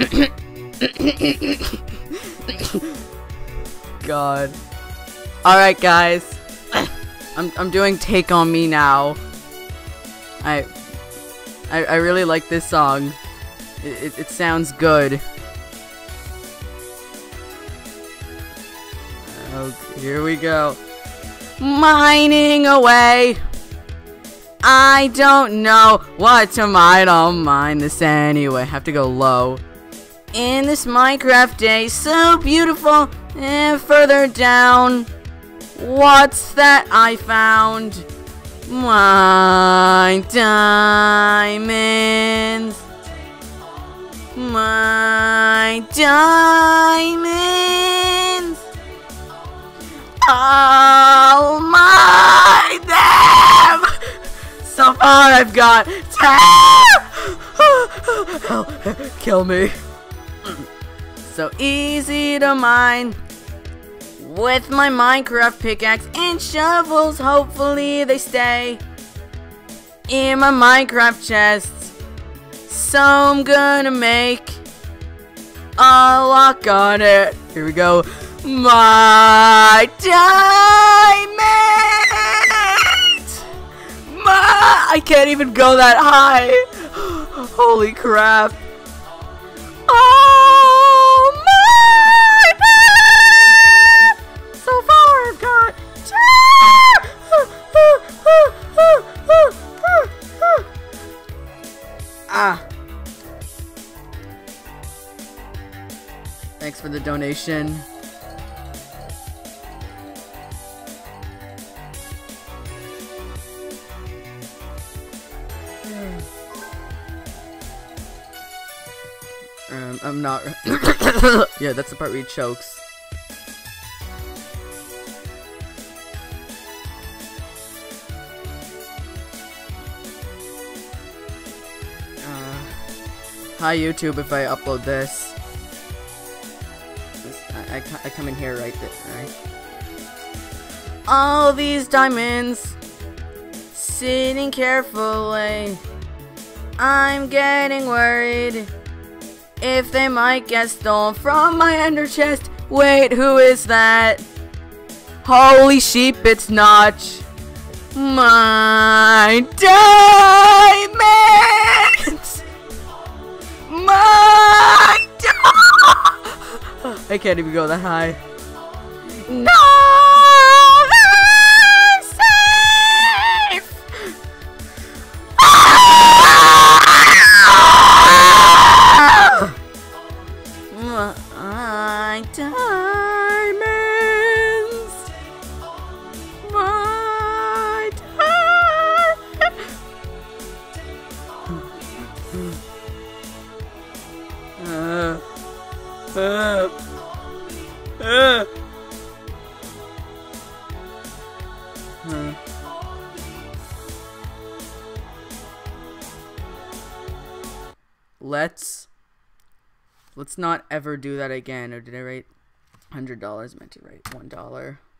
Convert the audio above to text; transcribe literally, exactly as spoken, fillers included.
God. Alright, guys. I'm, I'm doing Take On Me now. I, I, I really like this song. It, it, it sounds good. Okay, here we go. Mining away. I don't know what to mine. I'll mine this anyway. Have to go low. In this Minecraft day, so beautiful. And further down, what's that I found? My diamonds. My diamonds. I'll mine them. So far I've got ten. Help, kill me. So easy to mine with my Minecraft pickaxe and shovels. Hopefully they stay in my Minecraft chests. So I'm gonna make a lock on it. Here we go. My diamond. My I can't even go that high. Holy crap. Oh my God! So far I've got Ah. Thanks for the donation. Um, I'm not. Yeah, that's the part where he chokes. Uh, hi YouTube, if I upload this. I, I, I come in here right there, right? All these diamonds sitting carefully. I'm getting worried if they might get stolen from my ender chest. Wait, who is that? Holy sheep, it's Notch. My diamonds! My diamonds! I can't even go that high. No! My diamonds, my diamonds. uh, uh, uh. Uh. Let's Let's not ever do that again. Or did I write one hundred dollars? I meant to write one dollar.